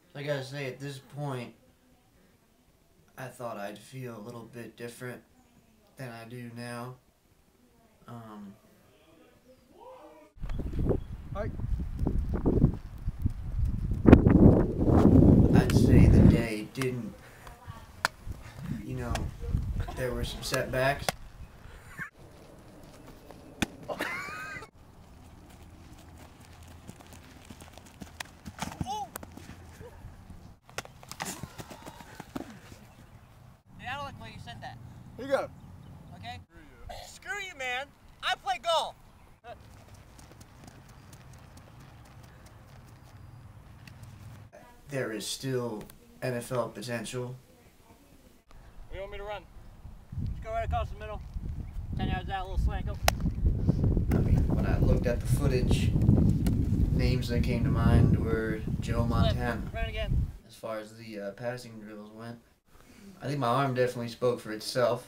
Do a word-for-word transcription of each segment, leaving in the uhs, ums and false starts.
I gotta say, at this point, I thought I'd feel a little bit different than I do now. Um, Hi. I'd say the day didn't, you know, there were some setbacks. I don't like the way you said that. Here you go. Okay? Screw you. Screw you, man. I play golf. There is still N F L potential. Where do you want me to run? Just go right across the middle. Ten yards out, a little slant. Go. I mean, when I looked at the footage, names that came to mind were Joe Montana. Run again. As far as the uh, passing drills went, I think my arm definitely spoke for itself.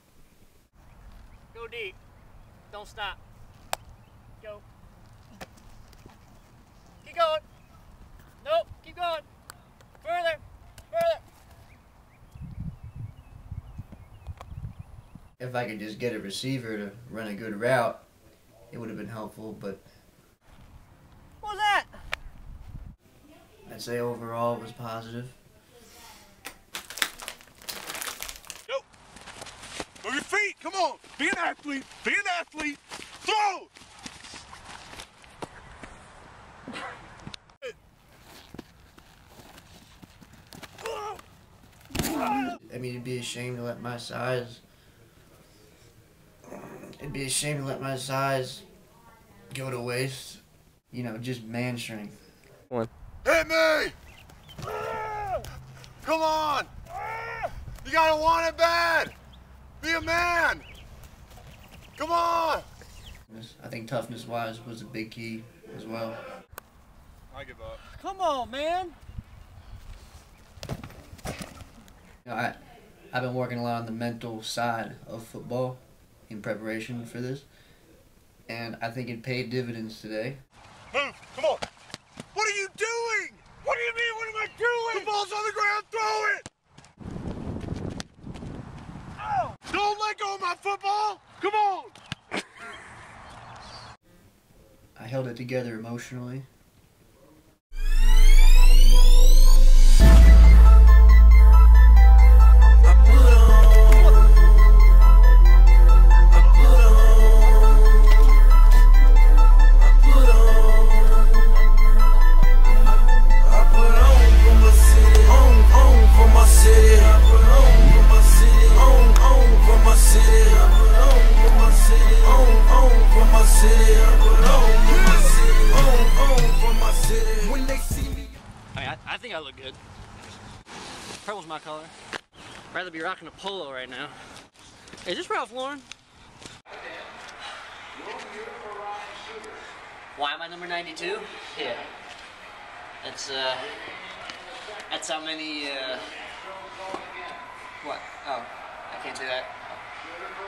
Go deep. Don't stop. Go. Keep going. Nope. Keep going. Further. Further. If I could just get a receiver to run a good route, it would have been helpful, but What was that? I'd say overall it was positive. Yo. Move your feet. Come on. Be an athlete. Be an athlete. Throw. I mean, it'd be a shame to let my size. It'd be a shame to let my size go to waste. You know, just man strength. One. Hit me! Come on! You gotta want it bad! Be a man! Come on! I think toughness-wise was a big key as well. I give up. Come on, man. You know, I, I've been working a lot on the mental side of football in preparation for this, and I think it paid dividends today. Move! Come on! What are you doing? What do you mean, what am I doing? The ball's on the ground, throw it! Ow! Don't let go of my football! Come on! I held it together emotionally. I think I look good. Purple's my color. I'd rather be rocking a polo right now. Is this Ralph Lauren? Why am I number ninety-two? Yeah. That's, uh, that's how many, uh, what? Oh, I can't say that.